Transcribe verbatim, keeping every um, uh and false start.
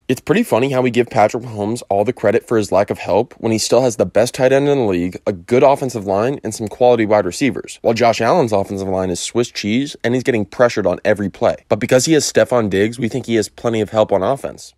It's pretty funny how we give Patrick Mahomes all the credit for his lack of help when he still has the best tight end in the league, a good offensive line, and some quality wide receivers, while Josh Allen's offensive line is Swiss cheese and he's getting pressured on every play. But because he has Stephon Diggs, we think he has plenty of help on offense.